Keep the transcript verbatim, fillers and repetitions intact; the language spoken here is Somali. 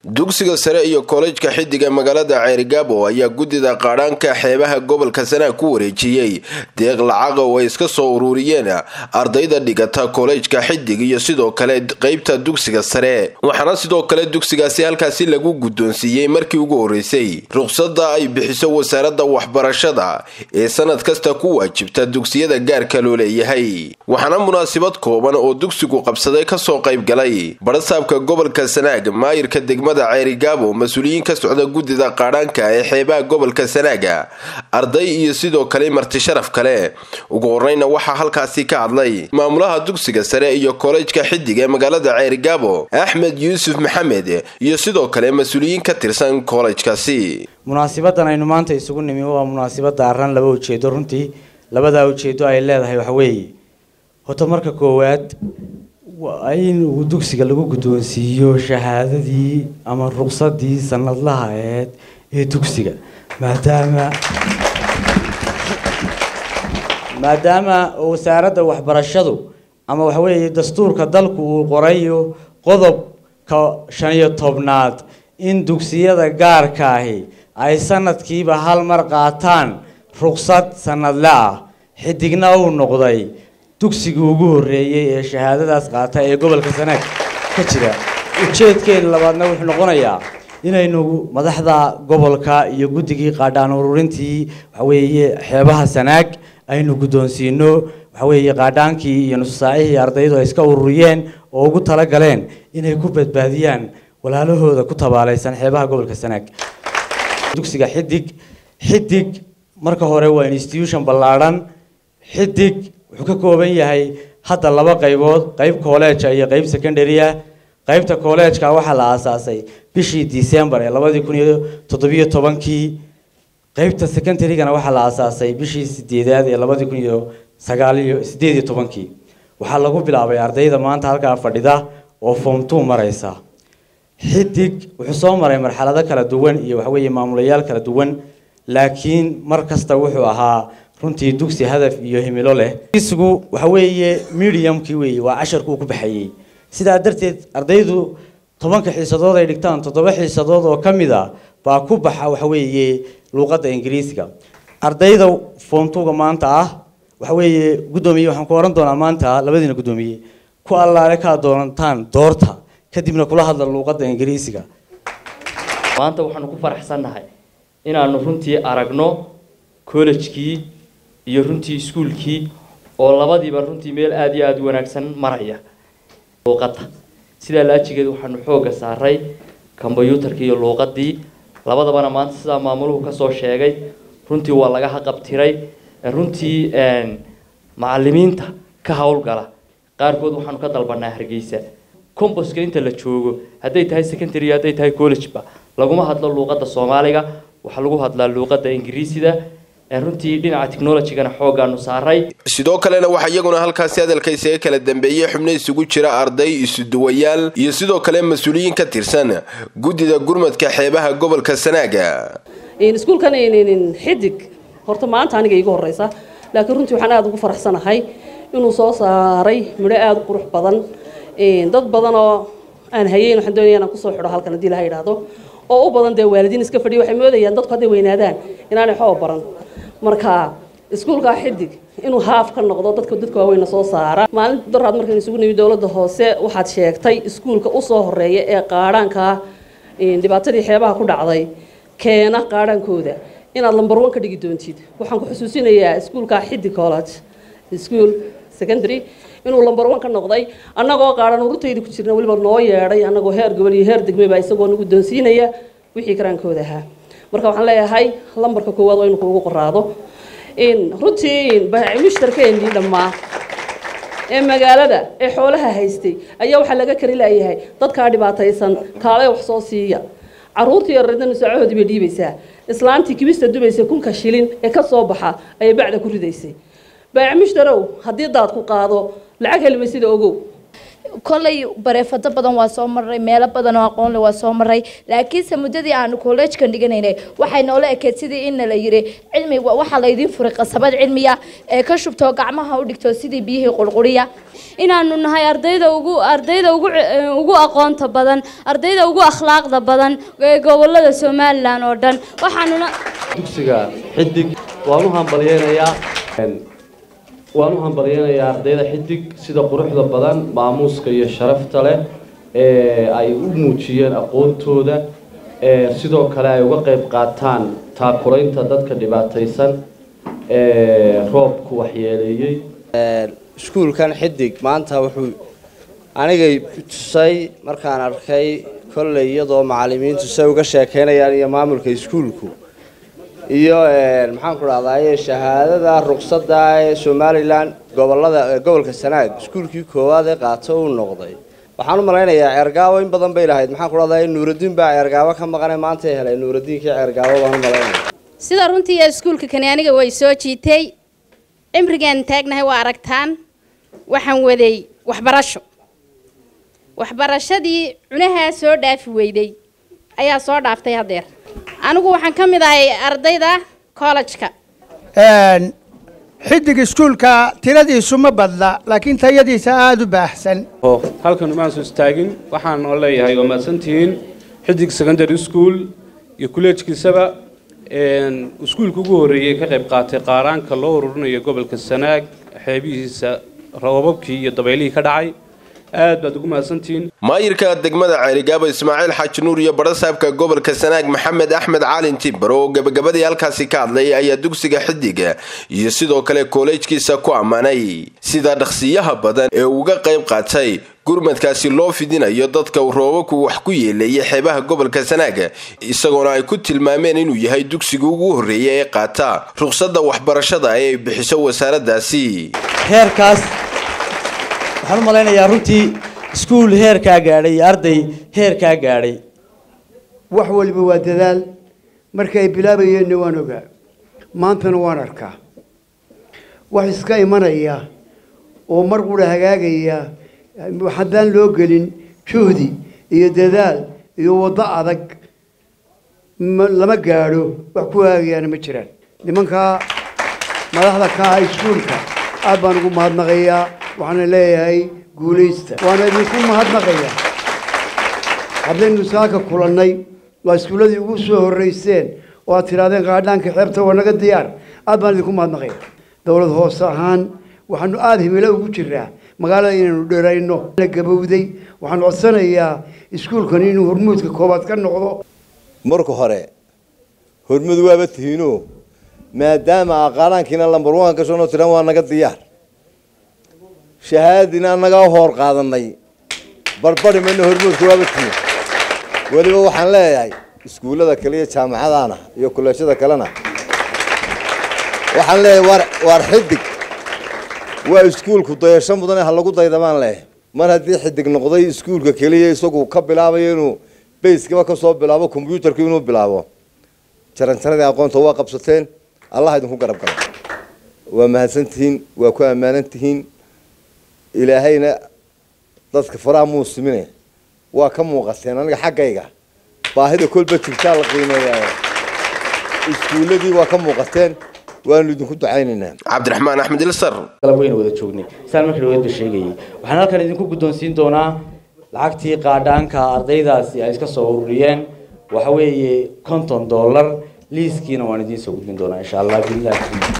dugsiga sare iyo koolejka xidiga magaalada Ceerigaabo ayaa gudida qaranka xeebaha gobolka Sanaag ku wareejiyay deeq lacag oo ay iska soo ururiyeen ardayda dhigata koolejka xidig iyo sidoo kale qaybta dugsiga sare waxaana sidoo kale dugsigaasi halkaasi lagu guddoonsiiyay markii ugu horeysay ruqsadda ay bixiso wasaaradda waxbarashada ee sanad kasta ku waajibta dugsiyada gaarka loo leeyahay waxaana munaasabad kooban oo dugsigu qabsaday ka soo qayb galay barasaabka gobolka Sanaag maayirka degmada Ceerigaabo mas'uuliyiin ka socda gudida qaranka ee xeebaha gobolka Sanaag arday iyo sidoo kale marti sharaf kale ugu horeyna waxa halkaasi ka hadlay maamulaha dugsiga sare iyo koolejka xidiga magaalada Ceerigaabo Axmed Yuusuf Maxamed iyo sidoo kale mas'uuliyiin ka tirsan koolejkaasi munaasabadan aynu maanta isugu nimi waa munaasabad daaran laba ujeedo runtii labada ujeedo ay leedahay waxa weeye hoto marka koowaad in uu dugsiga lagu guddoonsiiyo shahaadadii ama ruqsadii sanadlaha ahayd ee dugsiga maadaama maadaama wasaaradda waxbarashadu ama waxa weeye dastuurka dalku uu qorayo qodobka shan iyo tobnaad in dugsiyada gaarka ahi ay sanadkiiba hal mar qaataan ruqsad sanadle ah xidigna uu noqday dugsiga ugu horeeyay ee shahaadadaas qaata ee gobolka Sanaag ka jira ujeedkeena labaadna wuxuu noqonayaa inaynu madaxda gobolka iyo guddigii qaadaan ururintii waxa weeye xeebaha Sanaag aynu guddoonsiino waxa weeye qaadaankii iyo nusaacihii ardaydu ay iska ururiyeen oo ugu tala galeen inay ku badbaadiyaan walaalahooda ku tabaalaysan xeebaha gobolka Sanaag dugsiga xidig xidig marka hore waa institution ballaaran xidig wuxuu ka kooban yahay hadda laba qaybood qayb college iyo qayb secondary ah qaybta college-ka waxa la aasaasay bishii December ee laba kun iyo toddoba iyo toban qaybta secondary-gana waxa la aasaasay bishii sideedaad ee laba kun iyo sagaal iyo sideed iyo toban waxa lagu bilaabay ardayda maanta halka fadhida oo form two maraysa xidig wuxuu soo maray marxalado kala duwan iyo waxa weeye maamulayaal kala duwan laakiin mar kasta wuxuu ahaa runtii dugsi hadaf iyo himilo leh isgu waxa weeye medium-kii weeye waa casharku ku baxayay sida darteed ardaydu toban xiisadood ay dhigtaan toddoba xiisadood oo kamid ah baa ku baxa waxa weeye luqadda Ingiriisiga ardayda form two ga maanta ah waxa weeye gudoomiye waxaan ku oran doonaa maanta labadiina gudoomiye ku allaale ka doontaan doorta kadibna kula hadla luqadda Ingiriisiga maanta waxaan ku faraxsanahay inaanu runtii aragno college-kii iyo runtii iskuulkii oo labadiiba runtii meel aad iyo aad u wanaagsan maraya luqadda sida laajigeed waxaanu xooga saaray computerka iyo luqadii labadaba maanta sida maamuluhu ka soo sheegay runtii waa laga haqabtiray runtii een macallimiinta ka hawlgala qaarkood waxaanu ka dalbanaa Hargeysa compost inta la joogo haday tahay secondary haday tahay college ba laguma hadlo luqadda Soomaaliga waxa lagu hadlaa luqadda Ingiriisiga runtii dhinaca technology-gana xoogaanu saaray sidoo kalena waxa iyaguna halkaasi hadalkaysa kala dambeeyay xubno isugu jira arday isu duwayaal iyo sidoo kale mas'uuliyiin ka tirsan gudida gurmadka xeebaha gobolka Sanaag in iskuulkan in xidig horta maanta aniga iga horeysa laakiin runtii waxaan aad ugu faraxsanahay inuu soo saaray midho aad u qurux badan in dad badan oo aan hayeen waxaan doonayaa inaan ku soo xidho halkan hadii la yiraahdo oo u badan de waalidiin iska fadhiyo waxay moodayaan dadku haday weynaadaan inaanay xoo baran marka iskuulka xidig inuu haaf ka noqdo dadka dadka waaweyn soo saara maalinta daraad markay isugu nimid dawladda hoose waxaad sheegtay iskuulka u soo horeeya ee qaaraanka in dhibaatadii xeebaha ku dhacday keena qaaraankooda inaad number one ka dhigi doontid waxaan ku xusuusinayaa iskuulka xidig college school secondary inuu number one ka noqday annagoo qaaran ururtayda ku jirna waliba noo yeeray annagoo heer gobol iyo heer degme ba isagoo nagu doonsiinaya wixii qaraankooda ahaa marka waxaan leeyahay lambarka koowaad waa inuu ugu qoraado in runtii baa mushtarkeennii dhamaa ee magaalada ee xoolaha haystay ayaa waxa laga kari laayahay dadka dhibaataysan kaalay wax soo siiya caruurtii yaradana saacadoodii bay dhiibaysaa islaantii kibista dubaysa kunka shilin ee ka soo baxa ay bacda ku ridaysay baa mushtarow hadii daad ku qaado lacag helmay sida ogow kolley bareefado badan waa soo maray meelo badan oo aqoon leh waa soo maray laakiin samudadii aan college kan dhiganaynay waxay noola ekeed sidii in la yiri cilmi waxa la idin furay qasabad cilmiya ee ka shubto gacmaha u dhigto sidii biyihii qulquriya inaanu nahay ardayda ugu ardayda ugu ugu aqoonta badan ardayda ugu akhlaaqda badan ee gobolada Soomaaliland oo dhan waxaanuna dugsiga xidig waan u hambalyeeyaa waan u hambalyeeyaa ardayda xidig sida quruxda badan maamuuska iyo sharafta leh ee ay u muujiyeen aqoontooda ee sidoo kale ay uga qayb qaataan taakulaynta dadka dhibaataysan ee roobku waxyeeleeyay iskuulkan xidig maanta wuxuu aniga tusay markaan arkay kolley iyadoo macallimiintu say uga sheekeynayaan iyo maamulka iskuulku iyo maxaan ku raadayay shahaadada ruqsadda ee Soomaaliland gobolada gobolka Sanaag iskuulkii koowaad ee qaato uu noqday waxaan u maleynayaa Ceergaawo in badan bay lahayd maxaan ku raadayay Nuuruddin baa Ceergaawo ka maqanay maanta ay helay Nuuruddinkii Ceergaawo baan u maleynayaa sida runtii iskuulka kani aniga way soo jiitay cimrigan taagnahay waa aragtaan waxaan waday waxbarasho waxbarashadii cunaha soo dhaafi weyday ayaa soo dhaaftay hadeer anigu waxaan ka mid ahay ardayda college-ka een xidig iskuulka tiradiisu ma badla laakiin tayadiisa aad u baahsan oo halkan ma soo istaagin waxaan oo leeyahay oo maasantiin xidig secondary school iyo college-kiisaba een iskuulka ugu horeeyay ka qayb qaatay qaaraanka loo ururinayo gobolka Sanaag xeebihiisa roobabkii iyo dabeylihii ka dhacay aad baad ugu maasantiin maayirka degmada Ceerigaabo Ismaaciil Xaaji Nuur iyo barasaabka gobolka Sanaag Maxamed Axmed Caalin Tibro gabagabadii halkaasi ka hadlay ayaa dugsiga xidiga iyo sidoo kale college-kiisa ku amaanay sida dhaqsiyaha badan ee uga qayb qaatay gurmadkaasi loo fidinayo dadka roobabku wax ku yeeleeyay xeebaha gobolka Sanaag isagoona ay ku tilmaameen inuu yahay dugsiga ugu horeeyay ee qaata ruqsadda waxbarashada ee bixiso wasaaraddaasi heerkaas waxaan u maleynayaa runtii iskuul heerkaa gaadhay arday heerkaa gaadhay wax waliba waa dadaal markay bilaabayeen waan ogaa maantana waan arkaa wax iska imanaya oo mar qura hagaagaya haddaan loo gelin juhdi iyo dadaal iyo wada adag lama gaadho wax ku hagaagayana ma jiraan nimanka madaxda ka ah iskuulka aad baan ugu mahadnaqayaa waxaan leeyahay guuleysta waana idinku mahadnaqayaa haddaynu saaka kulannay waa iskuuladii ugu soo horreyseen oo aad tirahdeen qaadhaanka xeebta waa naga diyaar aad baan idinku mahadnaqayaa dowlad hoose ahaan waxaanu aad himilo ugu jiraa magaalada inaynu dheerayno la gabowday waxaan codsanayaa iskuulkan inuu hormuudka koobaad ka noqdo marka hore hormuud waaba tihiino maadaama qaaraankiina lambar one ka soo tiran waa naga diyaar shahaadina naga hor qaadanay barbari meena hormuudka waaba tihiin waliba waxaan leeyahay iskuulada kale iyo jaamacadana iyo kuleeshada kalena waxaan leeyahay war war xidig waa iskuulku dayasho mudan ah lagu daydamaan leh mar haddii xidig noqday iskuulka kaliya isagu ka bilaabayo inuu base-ka ka soo bilaabo computer-ka inuu bilaabo jaranjaradii aqoonta waa qabsateen allah idinku garab galo waa mahadsantihiin waa ku ammaanantihiin ilaahayna dadka faraha muusimine waa ka muuqateen aniga xaggayga baahida kolba jirtaa la qiimeeyaa iskuuladii waa ka muuqateen waanu idinku ducaynaynaa Cabdiraxmaan Axmed Ilsar kala weyn wada joognay saan markii loo sheegay waxaan halkan idinku guddoonsiin doonaa lacagtii qaadhaanka ardaydaasi ay iska soo ururiyeen waxa weeye konton dollar liiskiina waan idin soo gudbin doonaa insha Allah billaah